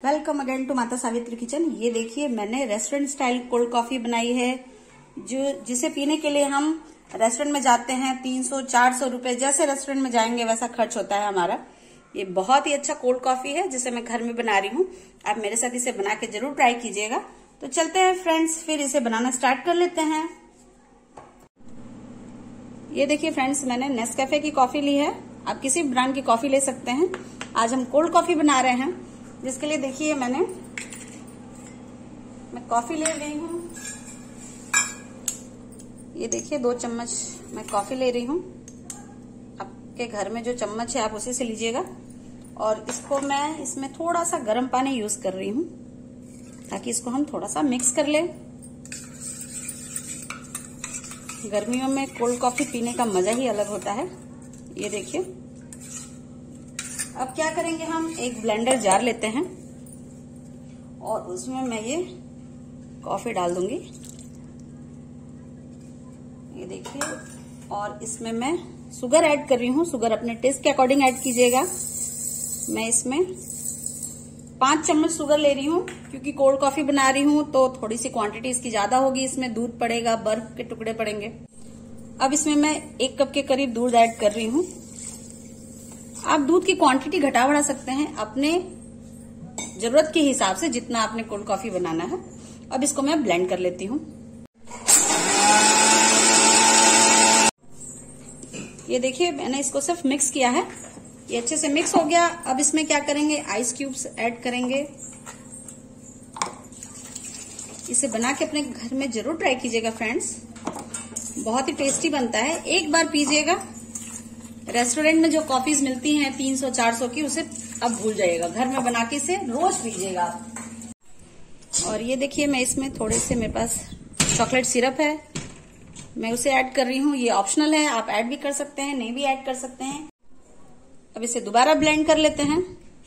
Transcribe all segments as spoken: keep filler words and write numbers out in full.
Welcome again to माता Savitri kitchen. ये देखिए मैंने रेस्टोरेंट स्टाइल कोल्ड कॉफी बनाई है, जो जिसे पीने के लिए हम रेस्टोरेंट में जाते हैं तीन सौ चार सौ रुपए, जैसे रेस्टोरेंट में जाएंगे वैसा खर्च होता है हमारा। ये बहुत ही अच्छा कोल्ड कॉफी है जिसे मैं घर में बना रही हूँ। आप मेरे साथ इसे बना के जरूर ट्राई कीजिएगा। तो चलते हैं फ्रेंड्स, फिर इसे बनाना स्टार्ट कर लेते हैं। ये देखिए फ्रेंड्स, मैंने नेस्कैफे की कॉफी ली है। आप किसी भी ब्रांड की कॉफी ले सकते हैं। आज हम कोल्ड कॉफी बना रहे हैं, जिसके लिए देखिए मैंने मैं कॉफी ले रही हूँ। ये देखिए दो चम्मच मैं कॉफी ले रही हूँ। आपके घर में जो चम्मच है आप उसी से लीजिएगा। और इसको मैं इसमें थोड़ा सा गर्म पानी यूज कर रही हूँ, ताकि इसको हम थोड़ा सा मिक्स कर लें। गर्मियों में कोल्ड कॉफी पीने का मजा ही अलग होता है। ये देखिए, अब क्या करेंगे, हम एक ब्लेंडर जार लेते हैं और उसमें मैं ये कॉफी डाल दूंगी। ये देखिए, और इसमें मैं शुगर ऐड कर रही हूँ। शुगर अपने टेस्ट के अकॉर्डिंग ऐड कीजिएगा। मैं इसमें पांच चम्मच शुगर ले रही हूँ, क्योंकि कोल्ड कॉफी बना रही हूँ तो थोड़ी सी क्वांटिटी इसकी ज्यादा होगी। इसमें दूध पड़ेगा, बर्फ के टुकड़े पड़ेंगे। अब इसमें मैं एक कप के करीब दूध ऐड कर रही हूँ। आप दूध की क्वांटिटी घटा बढ़ा सकते हैं अपने जरूरत के हिसाब से, जितना आपने कोल्ड कॉफी बनाना है। अब इसको मैं ब्लेंड कर लेती हूँ। ये देखिए मैंने इसको सिर्फ मिक्स किया है। ये अच्छे से मिक्स हो गया। अब इसमें क्या करेंगे, आइस क्यूब्स ऐड करेंगे। इसे बना के अपने घर में जरूर ट्राई कीजिएगा फ्रेंड्स, बहुत ही टेस्टी बनता है। एक बार पीजिएगा। रेस्टोरेंट में जो कॉफीज मिलती हैं तीन सौ चार सौ की, उसे अब भूल जाइएगा। घर में बना के इसे रोज पीजिएगा। और ये देखिए मैं इसमें थोड़े से, मेरे पास चॉकलेट सिरप है, मैं उसे ऐड कर रही हूँ। ये ऑप्शनल है, आप ऐड भी कर सकते हैं, नहीं भी ऐड कर सकते हैं। अब इसे दोबारा ब्लेंड कर लेते हैं।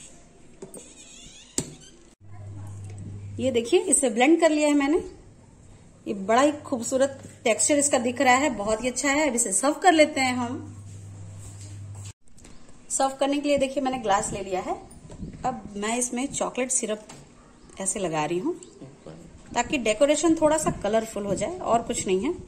ये देखिए इसे ब्लेंड कर लिया है मैंने। ये बड़ा ही खूबसूरत टेक्सचर इसका दिख रहा है, बहुत ही अच्छा है। अब इसे सर्व कर लेते हैं हम। सर्व करने के लिए देखिए मैंने ग्लास ले लिया है। अब मैं इसमें चॉकलेट सिरप ऐसे लगा रही हूँ, ताकि डेकोरेशन थोड़ा सा कलरफुल हो जाए, और कुछ नहीं है।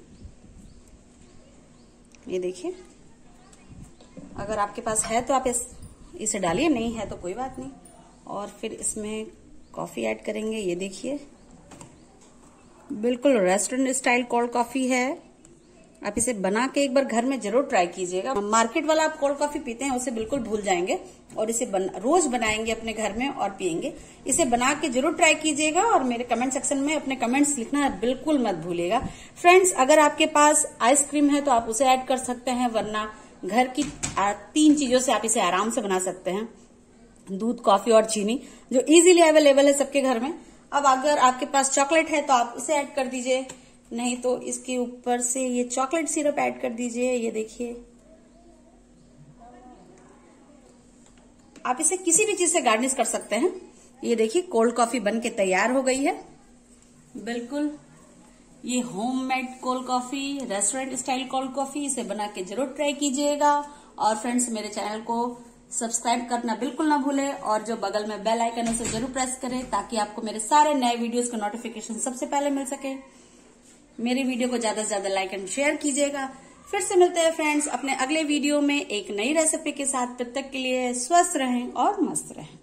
ये देखिए, अगर आपके पास है तो आप इस, इसे डालिए, नहीं है तो कोई बात नहीं। और फिर इसमें कॉफी ऐड करेंगे। ये देखिए बिल्कुल रेस्टोरेंट स्टाइल कोल्ड कॉफी है। आप इसे बना के एक बार घर में जरूर ट्राई कीजिएगा। मार्केट वाला आप कोल्ड कॉफी पीते हैं उसे बिल्कुल भूल जाएंगे, और इसे बन, रोज बनाएंगे अपने घर में और पियेंगे। इसे बना के जरूर ट्राई कीजिएगा, और मेरे कमेंट सेक्शन में अपने कमेंट्स लिखना बिल्कुल मत भूलिएगा फ्रेंड्स। अगर आपके पास आइसक्रीम है तो आप उसे ऐड कर सकते हैं, वरना घर की तीन चीजों से आप इसे आराम से बना सकते हैं, दूध, कॉफी और चीनी, जो इजीली अवेलेबल है सबके घर में। अब अगर आपके पास चॉकलेट है तो आप उसे ऐड कर दीजिए, नहीं तो इसके ऊपर से ये चॉकलेट सिरप ऐड कर दीजिए। ये देखिए, आप इसे किसी भी चीज से गार्निश कर सकते हैं। ये देखिए कोल्ड कॉफी बन के तैयार हो गई है। बिल्कुल ये homemade cold coffee, restaurant style cold coffee, इसे बना के जरूर ट्राई कीजिएगा। और फ्रेंड्स, मेरे चैनल को सब्सक्राइब करना बिल्कुल ना भूलें, और जो बगल में बेल आइकन है उसे जरूर प्रेस करें, ताकि आपको मेरे सारे नए वीडियोस का नोटिफिकेशन सबसे पहले मिल सके। मेरी वीडियो को ज्यादा से ज्यादा लाइक एंड शेयर कीजिएगा। फिर से मिलते हैं फ्रेंड्स अपने अगले वीडियो में एक नई रेसिपी के साथ। तब तक के लिए स्वस्थ रहें और मस्त रहें।